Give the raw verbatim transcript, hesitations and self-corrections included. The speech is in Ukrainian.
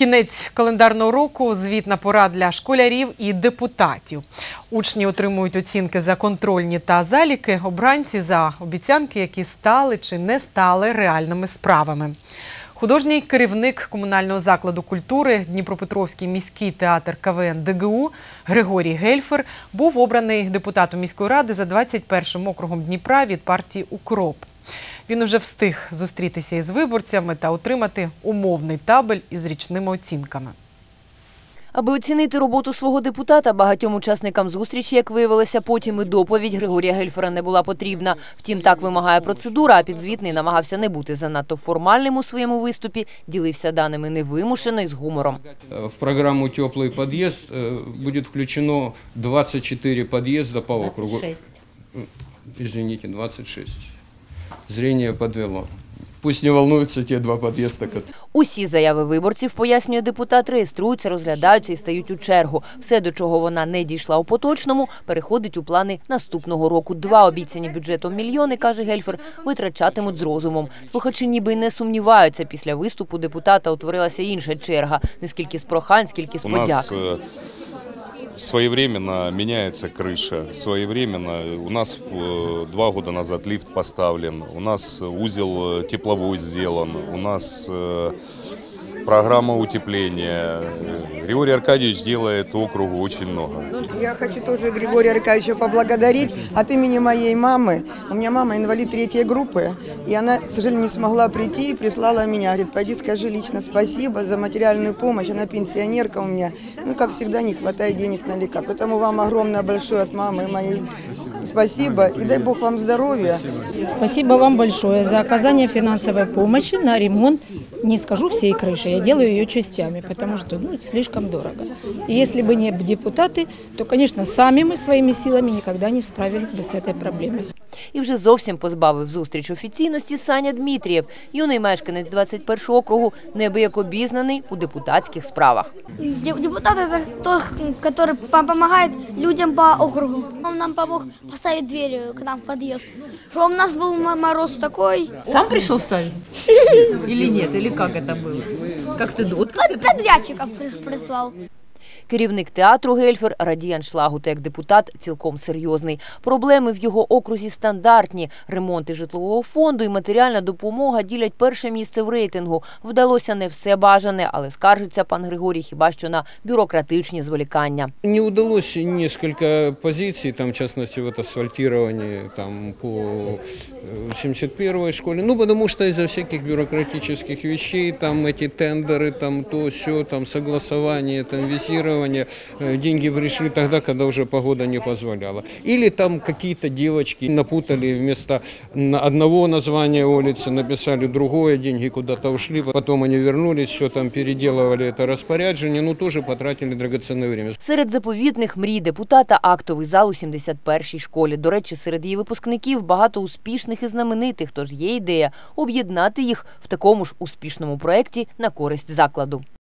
Кінець календарного року – звітна пора для школярів і депутатів. Учні отримують оцінки за контрольні та заліки, обранці – за обіцянки, які стали чи не стали реальними справами. Художній керівник комунального закладу культури Дніпропетровський міський театр ка ве ен де ге у Григорій Гельфер був обраний депутатом міської ради за двадцять першим округом Дніпра від партії «Укроп». Він уже встиг зустрітися із виборцями та отримати умовний табель із річними оцінками. Аби оцінити роботу свого депутата, багатьом учасникам зустрічі, як виявилося, потім і доповідь Григорія Гельфера не була потрібна. Втім, так вимагає процедура, а підзвітний намагався не бути занадто формальним у своєму виступі, ділився даними невимушено і з гумором. В програму «Теплий під'їзд» буде включено двадцять чотири під'їзди по округу. двадцять шість. Извините, двадцять шість. Зрение подвело. Пусть не волнуються ті два під'їзди. Усі заяви виборців, пояснює депутат, реєструються, розглядаються і стають у чергу. Все, до чого вона не дійшла у поточному, переходить у плани наступного року. Два обіцяні бюджетом мільйони, каже Гельфер, витрачатимуть з розумом. Слухачі ніби й не сумніваються. Після виступу депутата утворилася інша черга. Не скільки з прохань, скільки з подяк. Своевременно меняется крыша, своевременно. У нас э, два года назад лифт поставлен, у нас узел тепловой сделан, у нас э, программа утепления. Григорий Аркадьевич делает округу очень много. Я хочу тоже Григория Аркадьевича поблагодарить от имени моей мамы. У меня мама инвалид третьей группы, и она, к сожалению, не смогла прийти и прислала меня. Говорит, пойди скажи лично спасибо за материальную помощь. Она пенсионерка у меня. Ну, как всегда, не хватает денег на лекарства. Поэтому вам огромное большое от мамы моей спасибо. И дай Бог вам здоровья. Спасибо вам большое за оказание финансовой помощи на ремонт. Не скажу всей крыши, я делаю ее частями, потому что ну, слишком дорого. И если бы не депутаты, то, конечно, сами мы своими силами никогда не справились бы с этой проблемой. І вже зовсім позбавив зустріч офіційності Саня Дмитрієв. Юний мешканець двадцять першого округу, неабияк обізнаний у депутатських справах. Депутат – это тот, который помогает людям по округу. Он нам помог поставить дверь к нам в подъезд. Что у нас был мороз такой. Сам пришел ставить? Или нет? Или как это было? Как ты думаешь? Подрядчиков прислал. Керівник театру Гельфер радіє аншлагу та як депутат цілком серйозний. Проблеми в його окрузі стандартні. Ремонти житлового фонду і матеріальна допомога ділять перше місце в рейтингу. Вдалося не все бажане, але скаржиться пан Григорій хіба що на бюрократичні зволікання. Не удалось несколько позиций, там, в частности, вот асфальтирование там, по семьдесят первой школе. Ну, потому что из-за всяких бюрократических вещей, там эти тендеры, там то, все, там согласование, там визирование. Деньги пришли тогда, когда уже погода не позволяла. Или там какие-то девочки напутали, вместо одного названия улицы написали другое, деньги куда-то ушли, потом они вернулись, все там переделывали это распоряджение, ну тоже потратили драгоценное время. Серед заповітних мрій депутата – актовий зал у сімдесят першій школі. До речі, серед її випускників багато успішних і знаменитих, тож є ідея об'єднати їх в такому ж успішному проєкті на користь закладу.